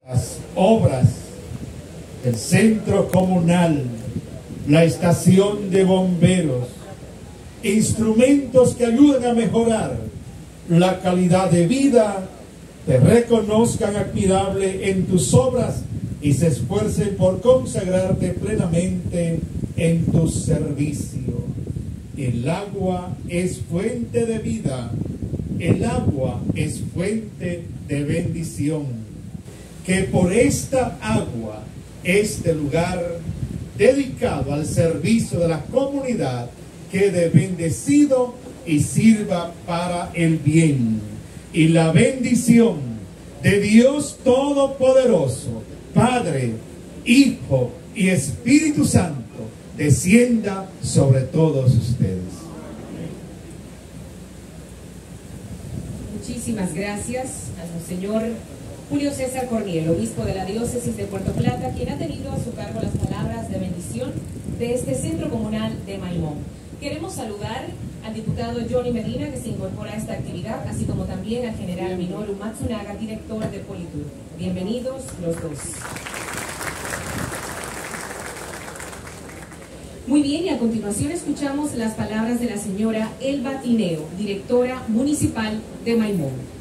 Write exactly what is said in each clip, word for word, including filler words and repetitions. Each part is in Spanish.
Las obras, el centro comunal, la estación de bomberos, instrumentos que ayudan a mejorar la calidad de vida, te reconozcan admirable en tus obras y se esfuercen por consagrarte plenamente en tu servicio. El agua es fuente de vida, el agua es fuente de bendición. Que por esta agua, este lugar dedicado al servicio de la comunidad, quede bendecido y sirva para el bien. Y la bendición de Dios Todopoderoso, Padre, Hijo y Espíritu Santo, descienda sobre todos ustedes. Muchísimas gracias a Monseñor Julio César Corniel, obispo de la diócesis de Puerto Plata, quien ha tenido a su cargo las palabras de bendición de este centro comunal de Maimón. Queremos saludar al diputado Johnny Medina, que se incorpora a esta actividad, así como también al general Minoru Matsunaga, director de Politur. Bienvenidos los dos. Muy bien, y a continuación escuchamos las palabras de la señora Elba Tineo, directora municipal de Maimón.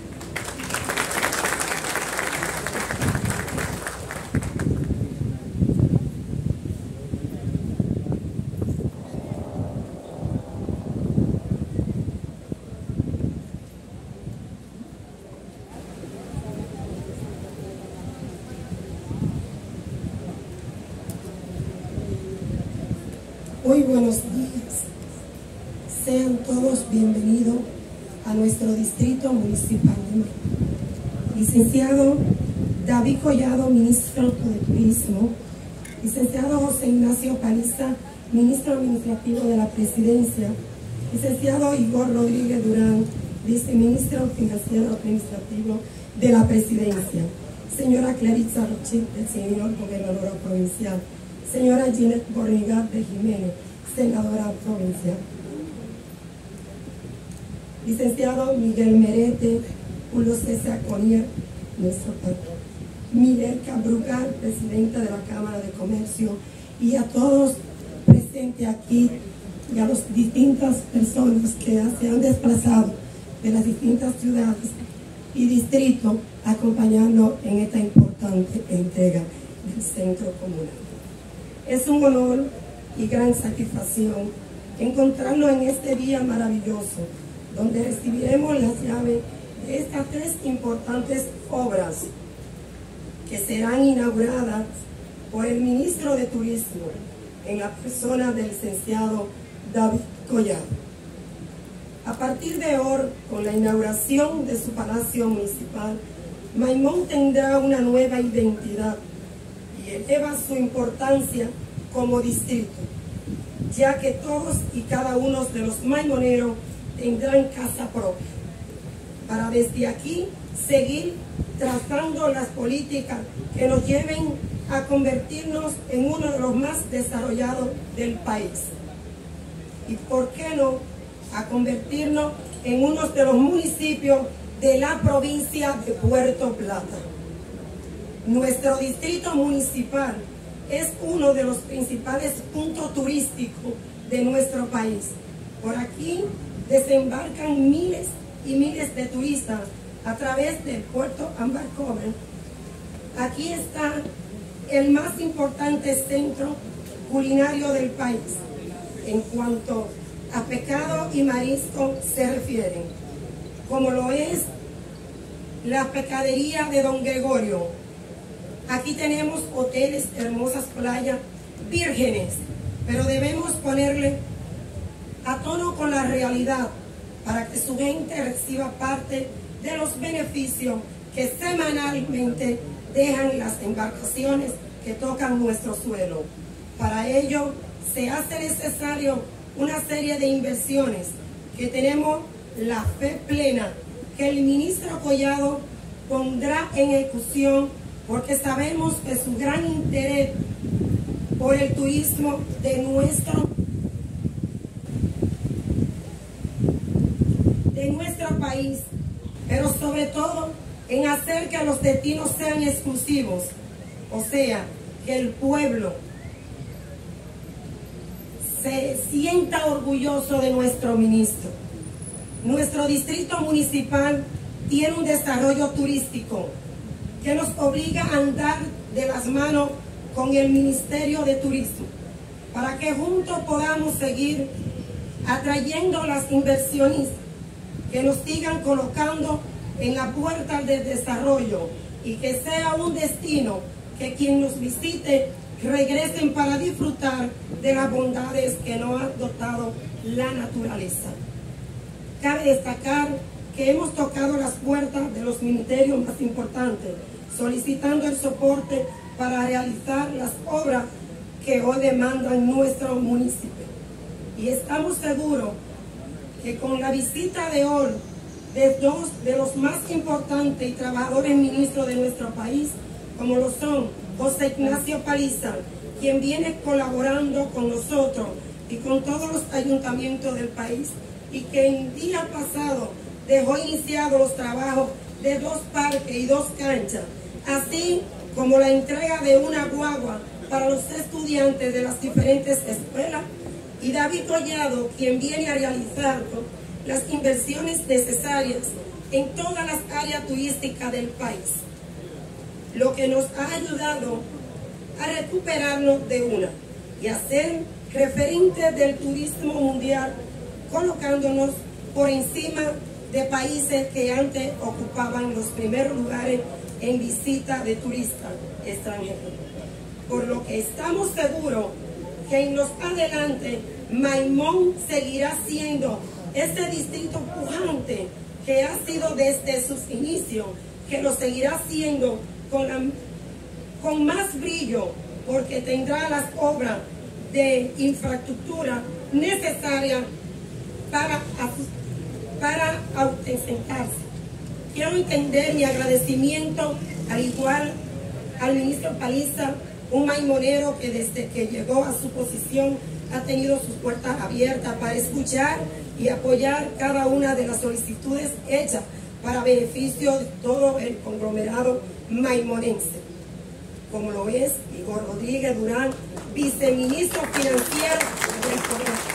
Muy buenos días. Sean todos bienvenidos a nuestro distrito municipal de Maimón. Licenciado David Collado, ministro de Turismo. Licenciado José Ignacio Paliza, ministro administrativo de la Presidencia. Licenciado Igor Rodríguez Durán, viceministro financiero administrativo de la Presidencia. Señora Claritza Rochit, del señor gobernador provincial. Señora Ginette Borrigat de Jiménez, senadora provincial. Licenciado Miguel Merete, Julio César Corniel, nuestro patrón. Miguel Cabrugal, presidenta de la Cámara de Comercio, y a todos presentes aquí, y a las distintas personas que se han desplazado de las distintas ciudades y distritos, acompañando en esta importante entrega del centro comunal. Es un honor y gran satisfacción encontrarlo en este día maravilloso, donde recibiremos las llaves de estas tres importantes obras que serán inauguradas por el ministro de Turismo, en la persona del licenciado David Collado. A partir de hoy, con la inauguración de su palacio municipal, Maimón tendrá una nueva identidad y eleva su importancia como distrito, ya que todos y cada uno de los maimoneros tendrán casa propia, para desde aquí seguir trazando las políticas que nos lleven a convertirnos en uno de los más desarrollados del país. Y por qué no, a convertirnos en uno de los municipios de la provincia de Puerto Plata. Nuestro distrito municipal es uno de los principales puntos turísticos de nuestro país. Por aquí desembarcan miles y miles de turistas a través del puerto Ambarcover. Aquí está el más importante centro culinario del país en cuanto a pescado y marisco se refieren, como lo es la pescadería de Don Gregorio. Aquí tenemos hoteles, hermosas playas, vírgenes, pero debemos ponerle a tono con la realidad para que su gente reciba parte de los beneficios que semanalmente dejan las embarcaciones que tocan nuestro suelo. Para ello se hace necesario una serie de inversiones que tenemos la fe plena que el ministro Collado pondrá en ejecución, porque sabemos que su gran interés por el turismo de nuestro, de nuestro país, pero sobre todo en hacer que los destinos sean exclusivos, o sea, que el pueblo se sienta orgulloso de nuestro ministro. Nuestro distrito municipal tiene un desarrollo turístico que nos obliga a andar de las manos con el Ministerio de Turismo para que juntos podamos seguir atrayendo las inversionistas que nos sigan colocando en la puerta del desarrollo y que sea un destino que quien nos visite regresen para disfrutar de las bondades que nos ha dotado la naturaleza. Cabe destacar que hemos tocado las puertas de los ministerios más importantes, solicitando el soporte para realizar las obras que hoy demandan nuestro municipio. Y estamos seguros que con la visita de hoy de dos de los más importantes y trabajadores ministros de nuestro país, como lo son José Ignacio Paliza, quien viene colaborando con nosotros y con todos los ayuntamientos del país, y que el día pasado dejó iniciados los trabajos de dos parques y dos canchas, así como la entrega de una guagua para los estudiantes de las diferentes escuelas, y David Collado, quien viene a realizar las inversiones necesarias en todas las áreas turísticas del país, lo que nos ha ayudado a recuperarnos de una y a ser referentes del turismo mundial, colocándonos por encima de países que antes ocupaban los primeros lugares en visita de turistas extranjeros. Por lo que estamos seguros que en los adelante Maimón seguirá siendo este distrito pujante que ha sido desde sus inicios, que lo seguirá siendo con, la, con más brillo, porque tendrá las obras de infraestructura necesarias para, para autosentarse. Quiero entender mi agradecimiento, al igual al ministro Paliza, un maimonero que desde que llegó a su posición ha tenido sus puertas abiertas para escuchar y apoyar cada una de las solicitudes hechas para beneficio de todo el conglomerado maimonense, como lo es Igor Rodríguez Durán, viceministro financiero del Congreso.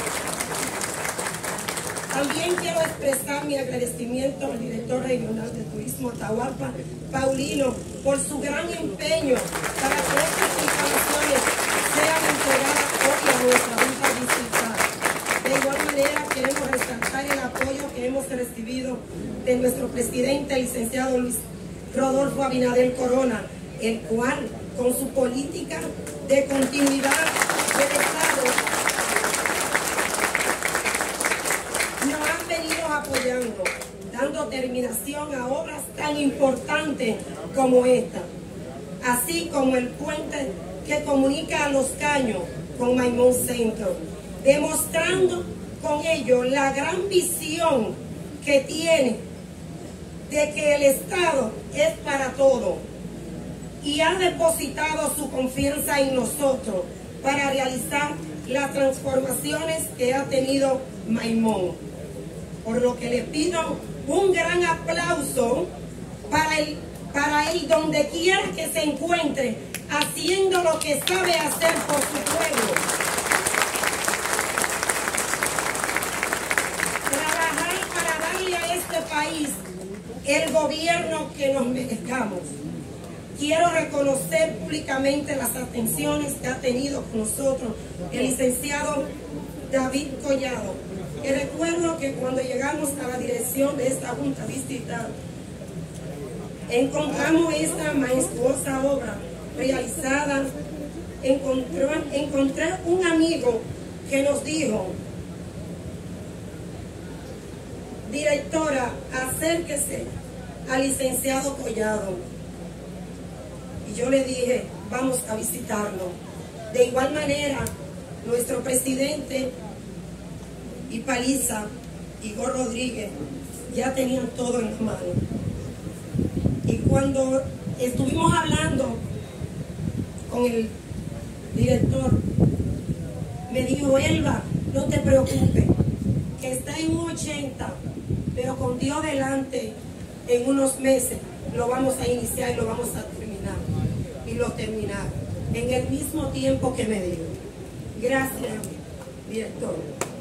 También quiero expresar mi agradecimiento al director regional de Turismo Atahualpa, Paulino, por su gran empeño para que estas instalaciones sean entregadas hoy a nuestra Junta Distrital. De igual manera, queremos resaltar el apoyo que hemos recibido de nuestro presidente, el licenciado Luis Rodolfo Abinader Corona, el cual, con su política de continuidad del Estado, nos han venido apoyando, dando terminación a obras tan importantes como esta, así como el puente que comunica a Los Caños con Maimón Centro, demostrando con ello la gran visión que tiene de que el Estado es para todo y ha depositado su confianza en nosotros para realizar las transformaciones que ha tenido Maimón. Por lo que le pido un gran aplauso para él, para él donde quiera que se encuentre, haciendo lo que sabe hacer por su pueblo. Trabajar para darle a este país el gobierno que nos merezcamos. Quiero reconocer públicamente las atenciones que ha tenido con nosotros el licenciado David Collado, que recuerdo que cuando llegamos a la dirección de esta Junta Distrital, encontramos esta majestuosa obra realizada. Encontré, encontré un amigo que nos dijo: directora, acérquese al licenciado Collado. Y yo le dije, vamos a visitarlo. De igual manera, nuestro presidente y Paliza, Igor Rodríguez, ya tenían todo en la mano. Y cuando estuvimos hablando con el director, me dijo: Elba, no te preocupes, que está en un ochenta, pero con Dios delante, en unos meses lo vamos a iniciar y lo vamos a terminar. Y lo terminar en el mismo tiempo que me dio. Gracias, director.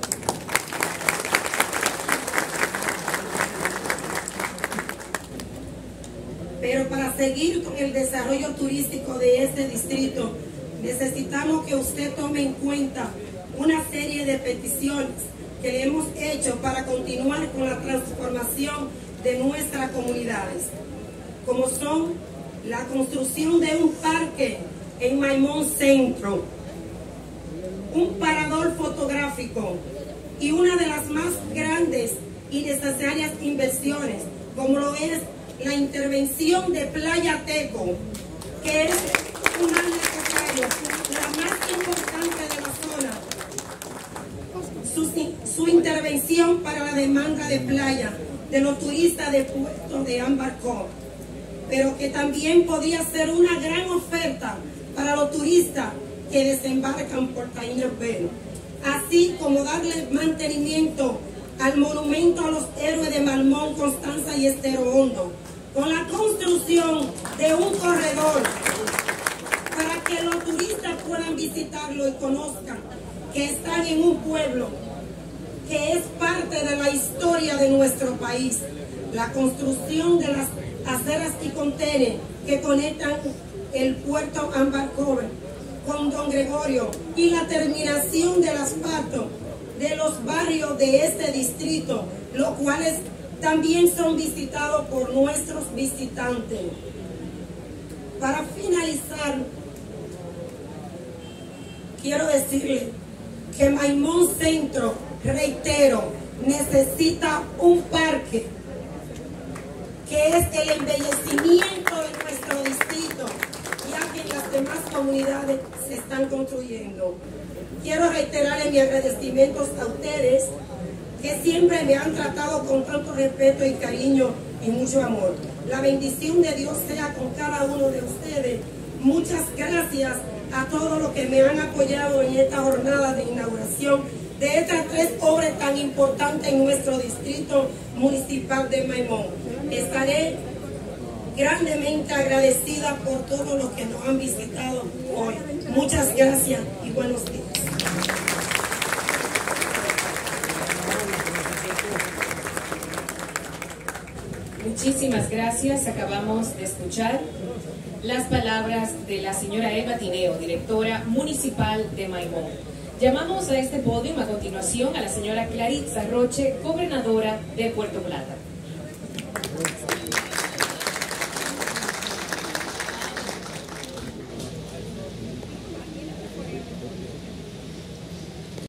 Pero para seguir con el desarrollo turístico de este distrito, necesitamos que usted tome en cuenta una serie de peticiones que le hemos hecho para continuar con la transformación de nuestras comunidades, como son la construcción de un parque en Maimón Centro, un parador fotográfico y una de las más grandes y necesarias inversiones, como lo es la intervención de Playa Teco, que es una necesaria, la más importante de la zona. Su, su intervención para la demanda de playa de los turistas de Puerto de Ámbar Cove, pero que también podría ser una gran oferta para los turistas que desembarcan por Taína Bell, así como darle mantenimiento al monumento a los héroes de Malmón, Constanza y Estero Hondo, con la construcción de un corredor para que los turistas puedan visitarlo y conozcan que están en un pueblo que es parte de la historia de nuestro país. La construcción de las aceras y contenes que conectan el puerto Ámbar Cove con Don Gregorio y la terminación del asfalto de los barrios de este distrito, los cuales también son visitados por nuestros visitantes. Para finalizar, quiero decirle que Maimón Centro, reitero, necesita un parque que es el embellecimiento de nuestro distrito, ya que en las demás comunidades se están construyendo. Quiero reiterarle mis agradecimientos a ustedes, que siempre me han tratado con tanto respeto y cariño y mucho amor. La bendición de Dios sea con cada uno de ustedes. Muchas gracias a todos los que me han apoyado en esta jornada de inauguración de estas tres obras tan importantes en nuestro distrito municipal de Maimón. Estaré grandemente agradecida por todos los que nos han visitado hoy. Muchas gracias y buenos días. Muchísimas gracias. Acabamos de escuchar las palabras de la señora Elba Tineo, directora municipal de Maimón. Llamamos a este podio a continuación a la señora Claritza Roche, gobernadora de Puerto Plata.